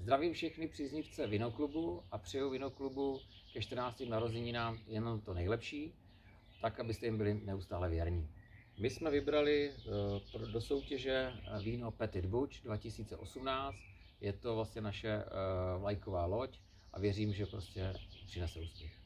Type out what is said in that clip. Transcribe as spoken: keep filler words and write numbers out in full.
Zdravím všechny příznivce Vinoklubu a přeju Vinoklubu ke čtrnáctým narozeninám jenom to nejlepší, tak abyste jim byli neustále věrní. My jsme vybrali do soutěže víno Petit Butch dva tisíce osmnáct. Je to vlastně naše vlajková loď a věřím, že prostě přinese úspěch.